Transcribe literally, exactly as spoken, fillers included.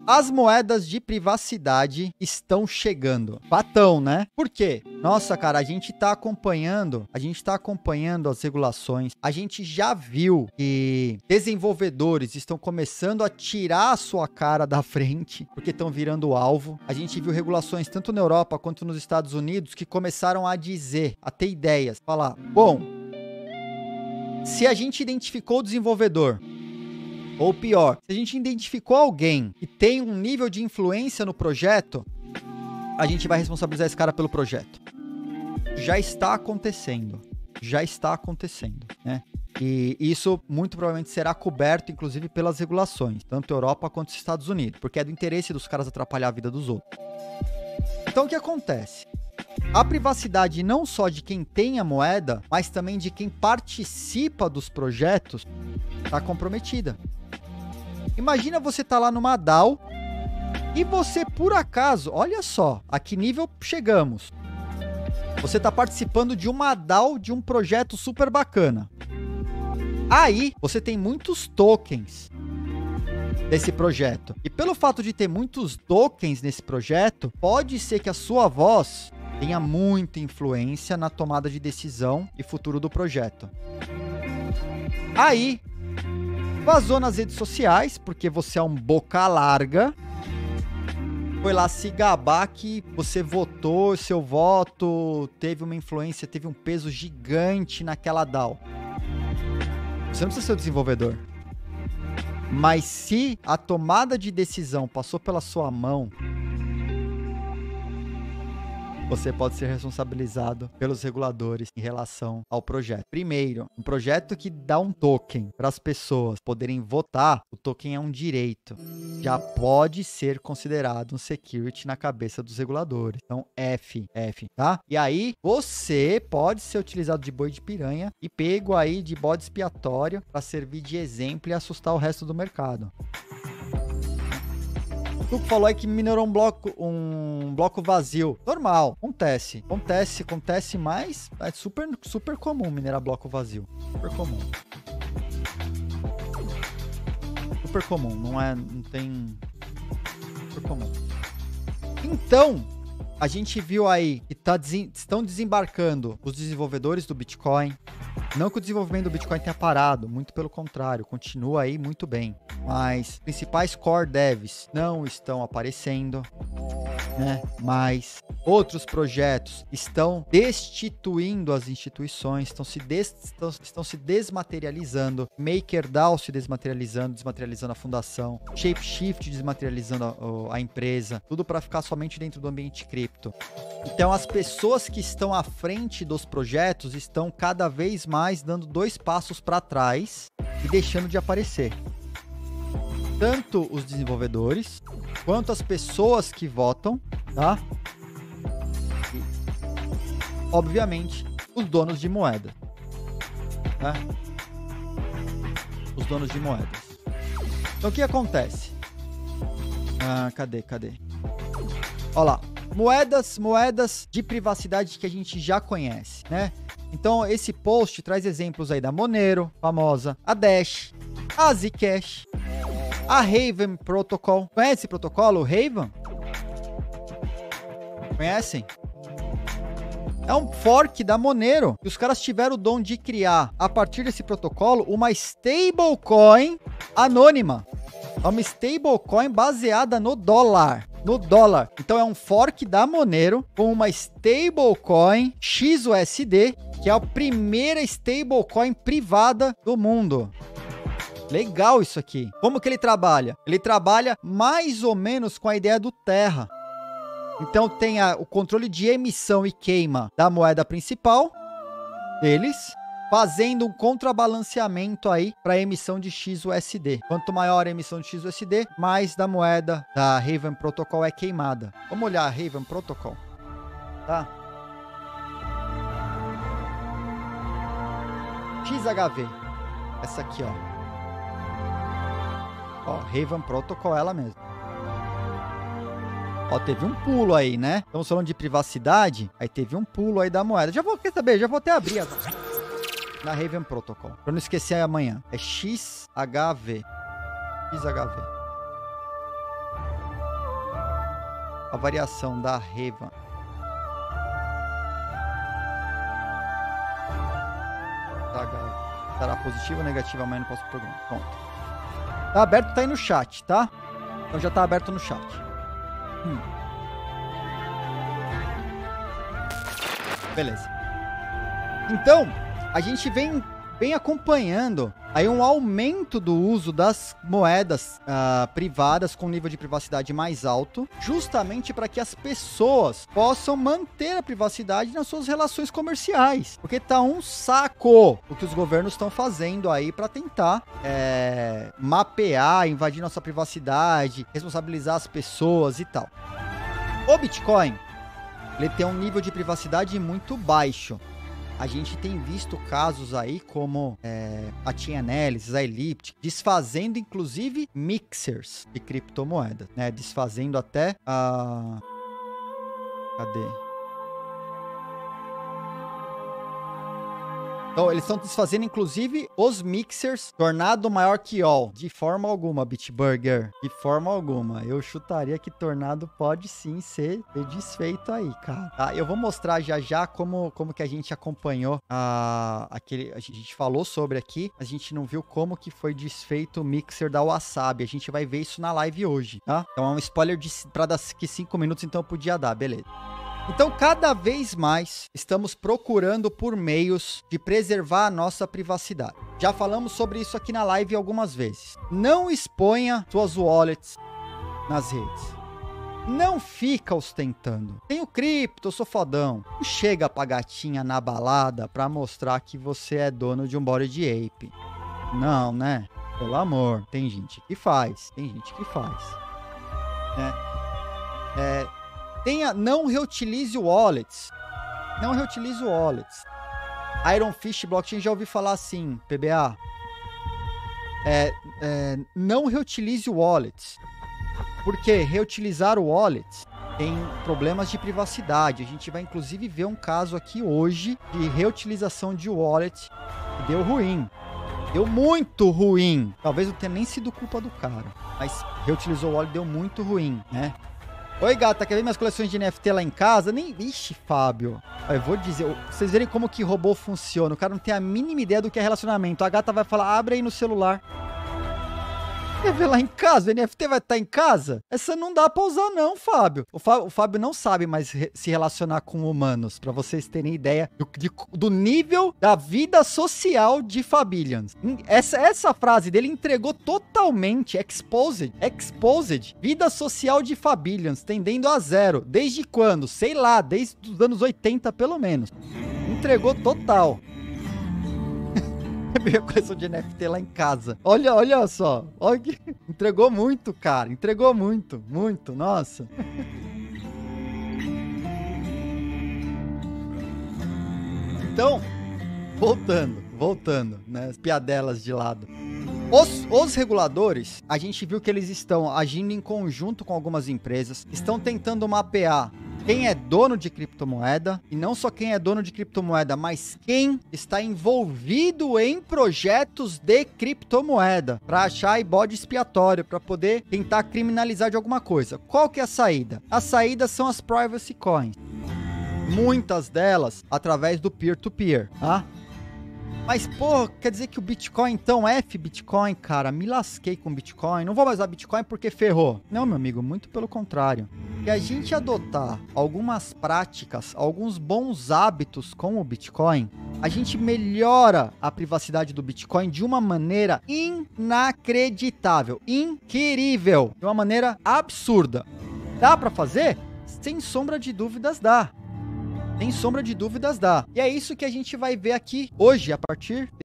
As moedas de privacidade estão chegando. Fatão, né? Por quê? Nossa, cara, a gente tá acompanhando, a gente tá acompanhando as regulações. A gente já viu que desenvolvedores estão começando a tirar a sua cara da frente, porque estão virando alvo. A gente viu regulações tanto na Europa quanto nos Estados Unidos que começaram a dizer, a ter ideias, falar, bom, se a gente identificou o desenvolvedor, ou pior, se a gente identificou alguém que tem um nível de influência no projeto, a gente vai responsabilizar esse cara pelo projeto. Já está acontecendo. Já está acontecendo, né? E isso muito provavelmente será coberto, inclusive, pelas regulações, tanto Europa quanto os Estados Unidos, porque é do interesse dos caras atrapalhar a vida dos outros. Então, o que acontece? A privacidade não só de quem tem a moeda, mas também de quem participa dos projetos, está comprometida. Imagina você tá lá numa D A O e você, por acaso, olha só, a que nível chegamos. Você tá participando de uma D A O de um projeto super bacana. Aí, você tem muitos tokens desse projeto. E pelo fato de ter muitos tokens nesse projeto, pode ser que a sua voz tenha muita influência na tomada de decisão e futuro do projeto. Aí, vazou nas redes sociais, porque você é um boca larga. Foi lá se gabar que você votou, seu voto teve uma influência, teve um peso gigante naquela D A O. Você não precisa ser o desenvolvedor. Mas se a tomada de decisão passou pela sua mão, você pode ser responsabilizado pelos reguladores em relação ao projeto. Primeiro, um projeto que dá um token para as pessoas poderem votar, o token é um direito. Já pode ser considerado um security na cabeça dos reguladores. Então, F, F, tá? E aí, você pode ser utilizado de boi de piranha e pego aí de bode expiatório para servir de exemplo e assustar o resto do mercado. Tu falou aí que minerou um bloco, um bloco vazio. Normal, acontece. Acontece, acontece, mas é super, super comum minerar bloco vazio. Super comum. Super comum, não é, não tem... Super comum. Então, a gente viu aí que tá, estão desembarcando os desenvolvedores do Bitcoin. Não que o desenvolvimento do Bitcoin tenha parado, muito pelo contrário, continua aí muito bem. Mas principais core devs não estão aparecendo, né? Mas outros projetos estão destituindo as instituições, estão se, des, estão, estão se desmaterializando. MakerDAO se desmaterializando, desmaterializando a fundação. Shapeshift desmaterializando a, a empresa. Tudo para ficar somente dentro do ambiente cripto. Então as pessoas que estão à frente dos projetos estão cada vez mais dando dois passos para trás e deixando de aparecer. Tanto os desenvolvedores quanto as pessoas que votam, tá? E, obviamente, os donos de moeda, tá? Os donos de moedas. Então o que acontece? Ah, cadê, cadê? Olha lá. Moedas, moedas de privacidade que a gente já conhece, né? Então, esse post traz exemplos aí da Monero, famosa, a Dash, a Zcash, a Raven Protocol. Conhece esse protocolo, o Raven? Conhecem? É um fork da Monero. E os caras tiveram o dom de criar, a partir desse protocolo, uma stablecoin anônima. É uma stablecoin baseada no dólar. No dólar. Então é um fork da Monero com uma stablecoin X U S D, que é a primeira stablecoin privada do mundo. Legal isso aqui. Como que ele trabalha? Ele trabalha mais ou menos com a ideia do Terra. Então tem a, o controle de emissão e queima da moeda principal deles, fazendo um contrabalanceamento aí para a emissão de X U S D. Quanto maior a emissão de X U S D, mais da moeda da Raven Protocol é queimada. Vamos olhar a Raven Protocol, tá? X H V. Essa aqui, ó. Ó, Raven Protocol, ela mesma. Ó, teve um pulo aí, né? Estamos falando de privacidade, aí teve um pulo aí da moeda. Já vou, quer saber? Já vou até abrir agora. Na Raven Protocol. Pra não esquecer amanhã. É X H V. X H V. a variação da Revan estará positiva ou negativa amanhã no próximo programa. Pronto. Tá aberto, tá aí no chat, tá? Então já tá aberto no chat. Hum. Beleza. Então, a gente vem, vem acompanhando aí um aumento do uso das moedas uh, privadas com nível de privacidade mais alto, justamente para que as pessoas possam manter a privacidade nas suas relações comerciais. Porque tá um saco o que os governos estão fazendo aí para tentar é, mapear, invadir nossa privacidade, responsabilizar as pessoas e tal. O Bitcoin, ele tem um nível de privacidade muito baixo. A gente tem visto casos aí como é, a Chainalysis, a Elliptic, desfazendo inclusive mixers de criptomoedas, né? Desfazendo até a... Cadê? Então, eles estão desfazendo, inclusive, os mixers, tornado maior que all. De forma alguma, Bitburger. De forma alguma. Eu chutaria que tornado pode sim ser desfeito aí, cara. Tá? Eu vou mostrar já já como, como que a gente acompanhou a, aquele... A gente falou sobre aqui, a gente não viu como que foi desfeito o mixer da Wasabi. A gente vai ver isso na live hoje, tá? Então, é um spoiler de, pra daqui cinco minutos, então eu podia dar, beleza. Então, cada vez mais, estamos procurando por meios de preservar a nossa privacidade. Já falamos sobre isso aqui na live algumas vezes. Não exponha suas wallets nas redes. Não fica ostentando. Tenho cripto, eu sou fodão. Não chega pra gatinha na balada pra mostrar que você é dono de um Bored Ape. Não, né? Pelo amor. Tem gente que faz. Tem gente que faz. Né? É... Tenha, não reutilize wallets. Não reutilize wallets. Ironfish Blockchain, já ouvi falar assim, P B A. É, é, não reutilize wallets. Porque reutilizar o wallet tem problemas de privacidade. A gente vai inclusive ver um caso aqui hoje de reutilização de wallet que deu ruim. Deu muito ruim. Talvez não tenha nem sido culpa do cara. Mas reutilizou o wallet, deu muito ruim, né? Oi, gata, quer ver minhas coleções de N F T lá em casa? Nem... Ixi, Fábio. Eu vou dizer, pra vocês verem como que robô funciona. O cara não tem a mínima ideia do que é relacionamento. A gata vai falar, abre aí no celular. Quer ver lá em casa? O N F T vai estar em casa? Essa não dá pra usar não, Fábio. O Fábio, o Fábio não sabe mais re se relacionar com humanos, pra vocês terem ideia do, de, do nível da vida social de Fabillions. Essa, essa frase dele entregou totalmente exposed, exposed, vida social de Fabillions, tendendo a zero. Desde quando? Sei lá, desde os anos oitenta pelo menos. Entregou total. Minha coleção de N F T lá em casa. Olha, olha só. Olha que... Entregou muito, cara. Entregou muito, muito. Nossa. Então, voltando, voltando, né? As piadelas de lado. Os, os reguladores, a gente viu que eles estão agindo em conjunto com algumas empresas, estão tentando mapear quem é dono de criptomoeda, e não só quem é dono de criptomoeda, mas quem está envolvido em projetos de criptomoeda, para achar aí bode expiatório, para poder tentar criminalizar de alguma coisa. Qual que é a saída? A saída são as privacy coins. Muitas delas através do peer-to-peer, tá? Mas, pô, quer dizer que o Bitcoin, então, é F-Bitcoin, cara? Me lasquei com Bitcoin. Não vou mais usar Bitcoin porque ferrou. Não, meu amigo, muito pelo contrário. Se a gente adotar algumas práticas, alguns bons hábitos com o Bitcoin, a gente melhora a privacidade do Bitcoin de uma maneira inacreditável, incrível, de uma maneira absurda. Dá pra fazer? Sem sombra de dúvidas, dá. Sem sombra de dúvidas, dá. E é isso que a gente vai ver aqui hoje, a partir